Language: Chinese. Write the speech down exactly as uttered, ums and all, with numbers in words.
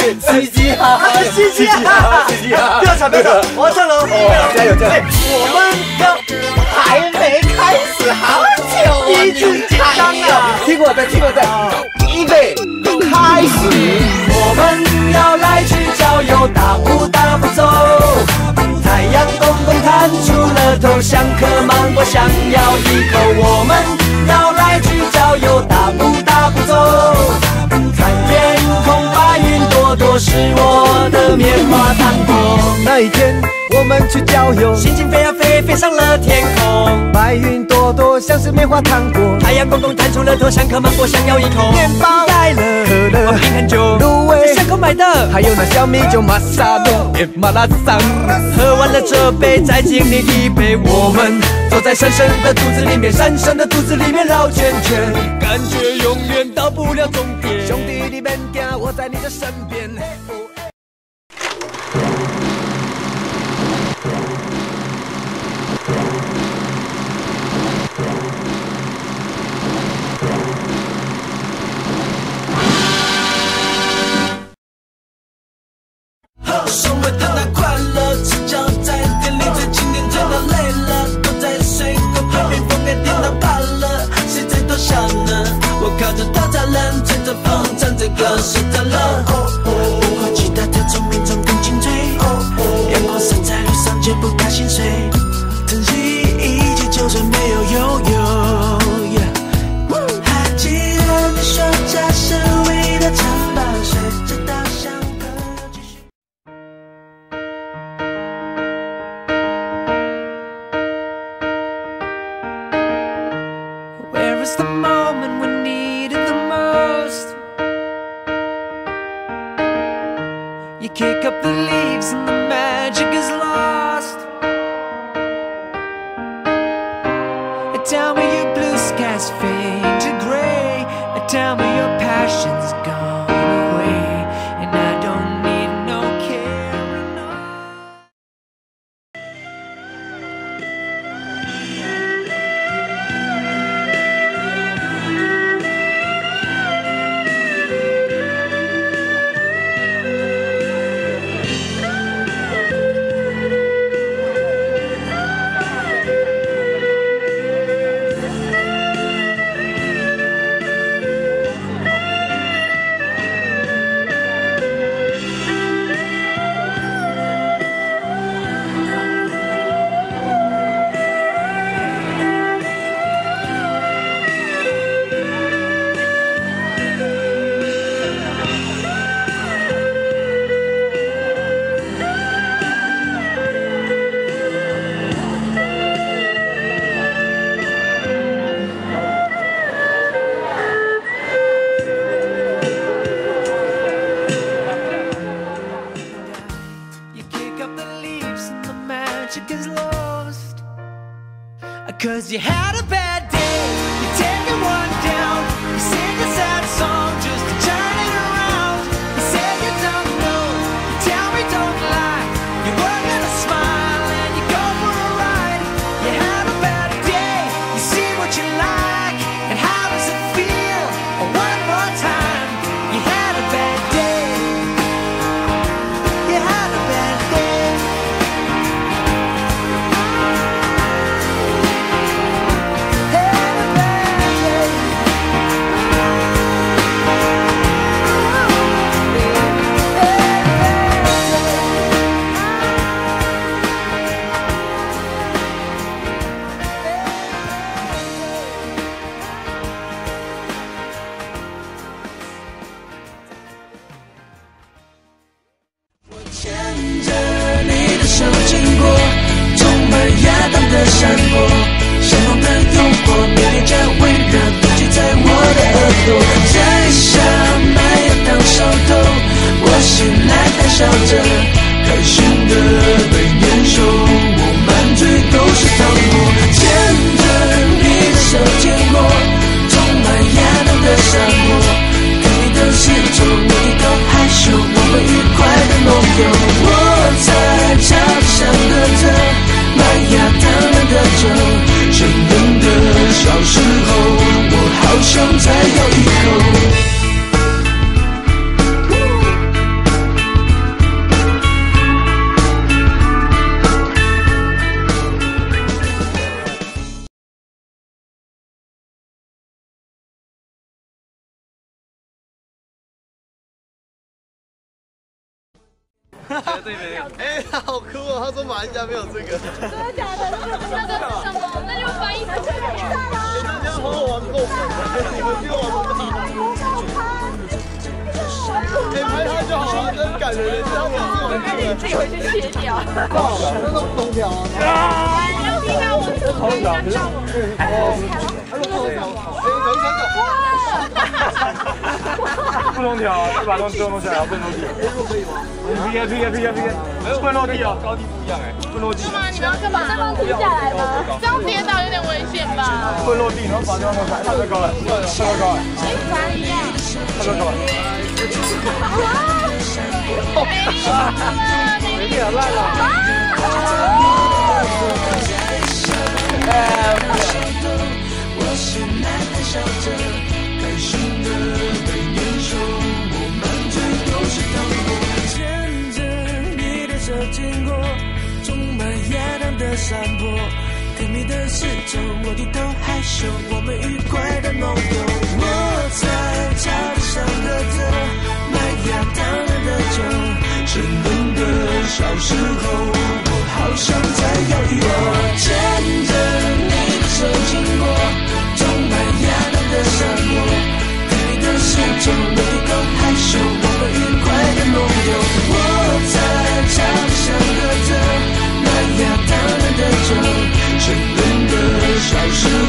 嘻嘻哈哈， 嘻嘻哈哈， 嘻嘻哈哈。 不要吵，不要吵，我要唱了。 哦，加油加油！ 我们要还没开始，好久，一直紧张啊！ 听我的，听我的，预备，开始。 我们要来去郊游，大步大步走。太阳公公探出了头，像颗芒果，想要一口。我们要来去郊游，大步大步走。看天空，白云朵朵，是我的棉花糖果。 那一天我们去郊游， 心情飞呀飞，飞上了天空。 白云朵朵像是棉花糖果， 太阳公公探出了头，像颗芒果，想要一口。 面包带了可乐冰很久， 芦苇巷口买的， 还有那小米酒玛莎诺变马拉桑。 喝完了这杯，再敬你一杯。我们坐在深深的肚子里面，深深的肚子里面绕圈圈，感觉永远到不了终点。 兄弟你别惊，我在你的身边。 生活的那快乐，赤脚在店里最经典，最到累了，都在水沟旁边，封面电脑怕了，谁在偷笑呢？我靠着大栅栏，吹着风，唱这歌睡着了。变化巨大的聪明中更精粹，阳光洒在路上却不怕心碎，珍惜一切就算没有拥有。还记得你说家是唯一的城堡，随着稻香河流继续。Where is the moment we need it the most? You kick up the leaves and the magic is lost. Tell me your blue skies fade to gray. Tell me your passion's gone away, and I don't need no care, no. Is lost, 'cause you had a bad day. You take one down, you sing a sad song just to turn it around. You say you don't know, you tell me don't lie. You work on a smile and you go for a ride. You had a bad day, you see what you like, and how does it feel? Oh, one more time, you had a bad day. You had a bad day. 绝对没有。 哎，好酷哦！他说马来西亚没有这个。 真的假的？那个那个是什么？那就翻译成现在啊！ 人家好好玩够本，你们比我玩不好。哎，拍他就好了，真感人，人家我我赶紧自己回去切掉。 那种空调啊。 要听到我说空调，可是哦，他说空调，哎，等等等。 不能调啊，就把东西都弄下来，不能落地。可以吗 ？P K P K P K P K， 没有不能落地哦，高低不一样哎，不能落地。 是吗？你们要干嘛？那帮停下来吗？这样跌倒有点危险吧？ 不能落地，然后把这样弄下来，太高了，太高了， 哪里呀？ 太高了。 没点烂了。 牵着你的手经过充满野狼的山坡，甜蜜的时钟，我低头害羞，我们愉快的弄丢。我在家里想喝着麦芽糖人的酒，沉沦的小时候，我好想再摇一摇。牵着你的手经过充满野狼的山坡，甜蜜的时钟，我低头害羞，我们愉快的弄丢。我在家里想喝着麦芽糖人的酒，沉沦的小时候。